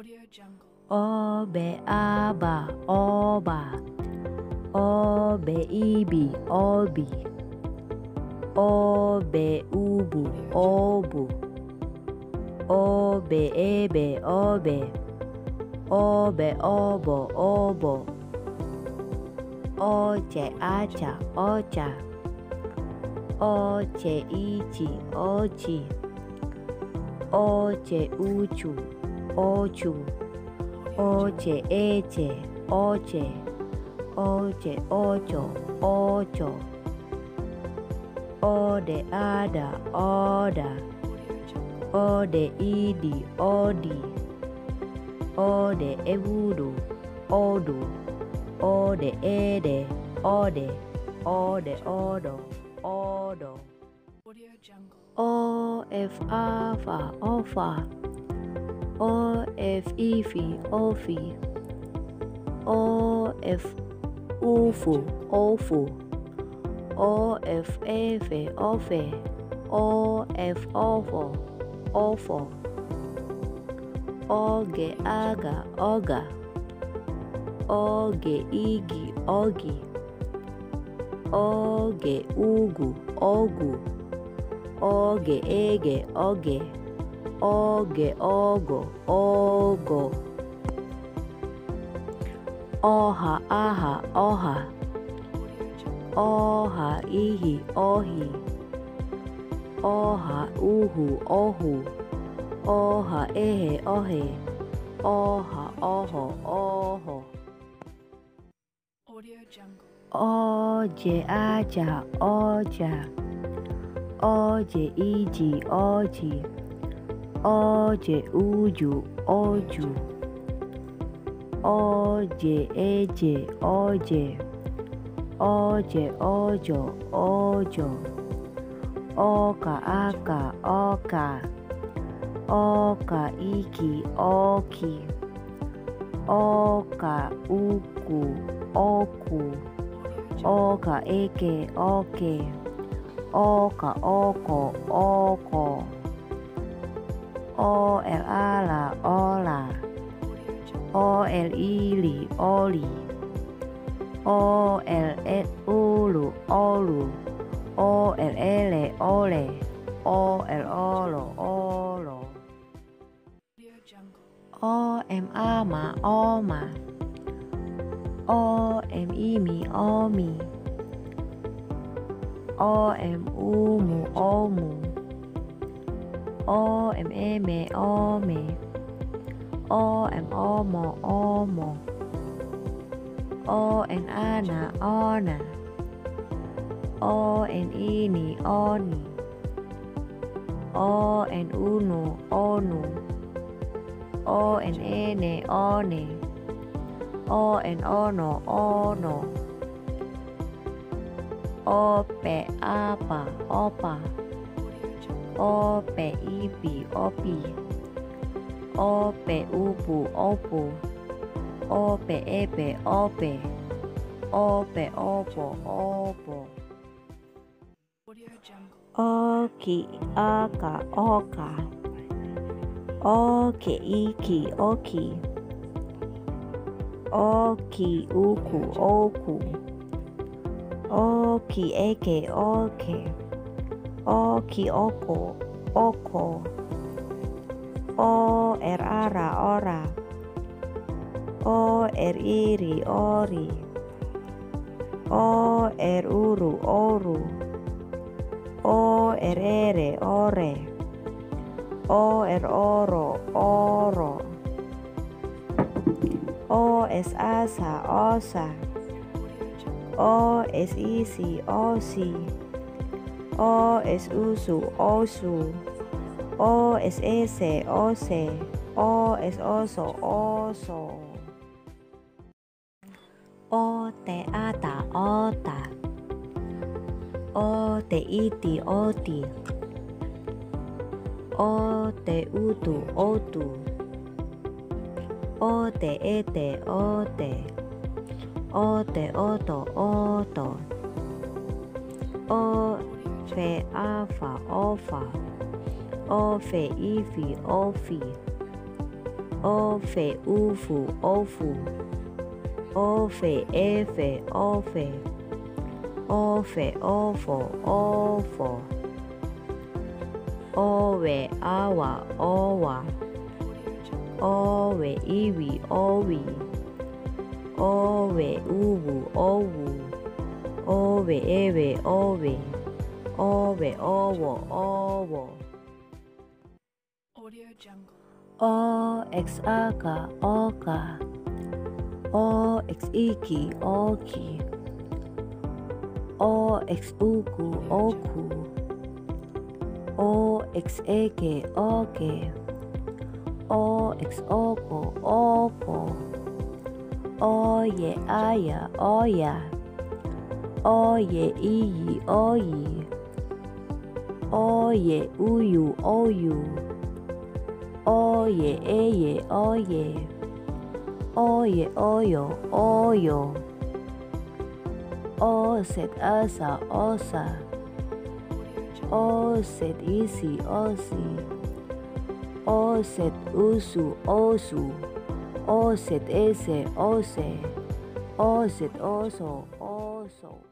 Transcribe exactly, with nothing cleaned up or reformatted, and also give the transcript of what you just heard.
O be aba, oba. O be ibi, obi. O be ubu, obu. O be ebe, obe. O be obo, obo. Oche acha, ocha. Oche ichi, ochi. Oche uchu, ochu. Oche eche, oche. Oche ocho, ocho. Ode ada, oda. Ode idi, odi. Ode ebudu, odu. Ode ede, ode. Ode odo, odo. O f afa, ofa. O f ifi, ofi. O f ufu, ofu. O f efe, ofe. O f ofo, ofo. Oge aga, oga. Oge igi, ogi. Oge ugu, ogu. Oge ege, oge. Oge ogo, ogo. Oha aha, oha. Oha ihi, ohi. Oha uhu, ohu. Oha ehe, ohe. Oha oho, oho. Oje aja, oja. Oje iji, oji. Oje uju, oju. Oje eje, oje. Oje ojo, ojo. Oka aka, oka. Oka iki, oki. Oka uku, oku. Oka eke, oke. Oka oko, oko. O el ala, ola. O el ili, oli. O el et ulu, olu. O el ele, ole. O el olo, olo. O em ama, oma. O em imi, omi. O em umu, omu. O em eme, ome. O em omo, omo. O en ana, ona. O en ini, oni. O en unu, onu. O en ene, one. O en ono, ono. O pe apa, opa. O pe ipi, opi. O pe upu, opu. O pe epe, ope. O pe opo, opo. Oki aka, oka. Oke iki, oki. Oki uku, oku. Oki eke, oke. Oki oko, oko. O er ara, ora. O er iri, ori. O er uru, oru. O er ere, ore. O er oro, oro. O es asa, osa. O es isi, osi. O es usu, osu. O es ese, ose. O es oso, oso. O te ata, ota. O te iti, oti. O te utu, otu. O te ete, ote. O te oto, oto. O fe afa, ofa. O fe ifi, ofi. ofe, ufu, ofu, ofe, efe, ofe, ofe, ofo, ofo, owe, awa, owa, owe, iwi, owi, owe, uwu, owu, owe, ewe, owe, owe, owo, owo. Audio Jungle. O ex aka, oka, o ex iki, oki, o ex uku, oku, o ex eke, oke, o ex oko, oko, oye, aya, oya, oye, iyi, oyi, oye, uyu, oyu, oye, eye, oye, oye, oyo, oyo, oset, asa, osa, oset, isi, osi, oset, usu, osu, oset, ese, ose, oset, oso, oso.